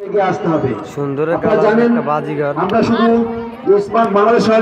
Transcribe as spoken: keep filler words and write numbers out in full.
এগিয়ে আসতে হবে। সুন্দর আপনারা জানেন বাজিঘর আমরা শুধু স্মার্ট বাংলাদেশ